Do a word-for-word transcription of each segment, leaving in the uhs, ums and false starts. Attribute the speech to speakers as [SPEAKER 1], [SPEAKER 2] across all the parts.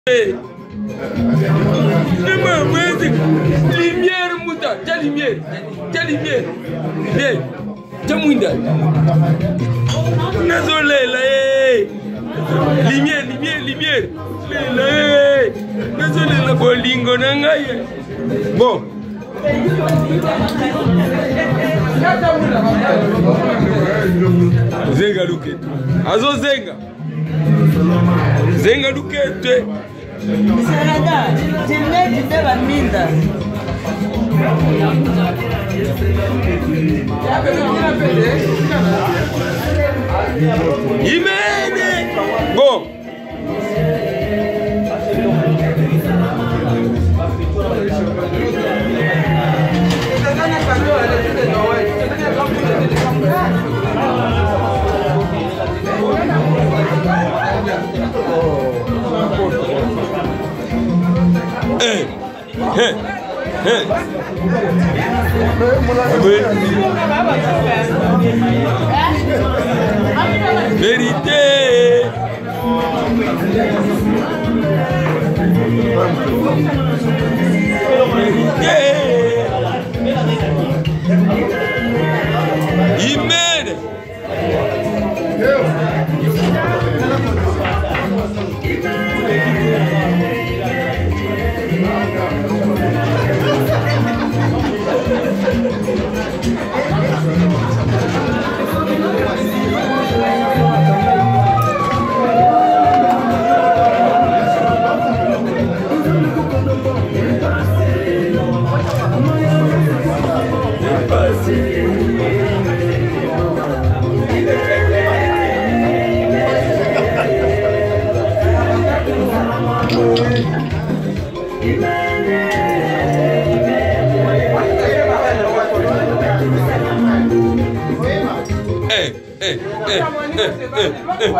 [SPEAKER 1] Lumière, Mouta, ta lumière, ta lumière. Bien, ta mouinda. Désolé, là, lumière, lumière, lumière. Désolé, la bolingo, nangaye. Bon. Zenga luketu. Azo zenga. Zenga luketu.
[SPEAKER 2] Sarada, jimne jimne baminda.
[SPEAKER 1] Imene. Bon. Hey, hey, hey. Vérité. Vérité. Imene. Hey, hey, hey, hey, hey, hey.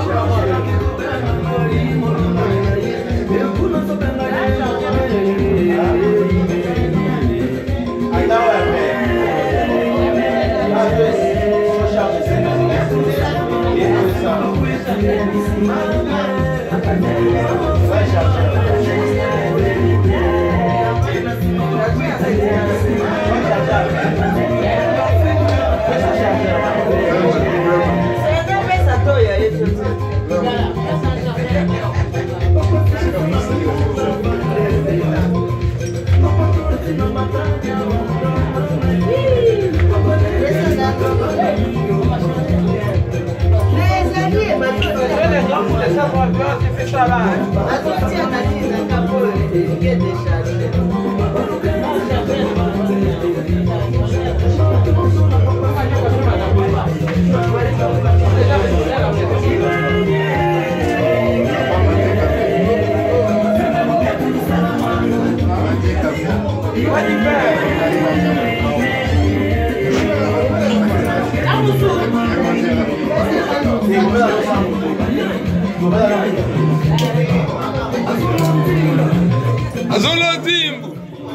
[SPEAKER 1] Azolo Zimbu.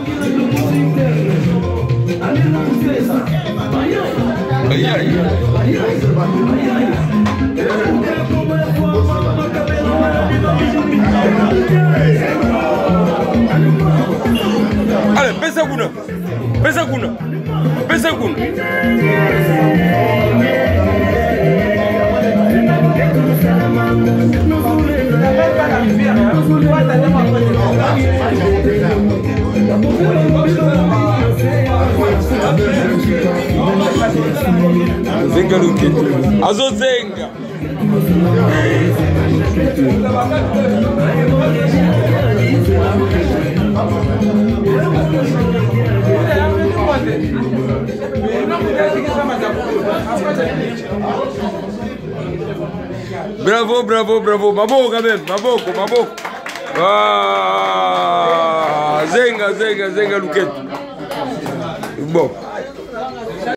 [SPEAKER 1] Aïe aïe. Allez, pesa kuna. Pesa kuna. Pesa kuna. Zenga luke. Azo zenga. Bravo, bravo, bravo. Maboko quand même. Maboko, maboko. Ah, zenga, zenga, zenga luketu. Bon.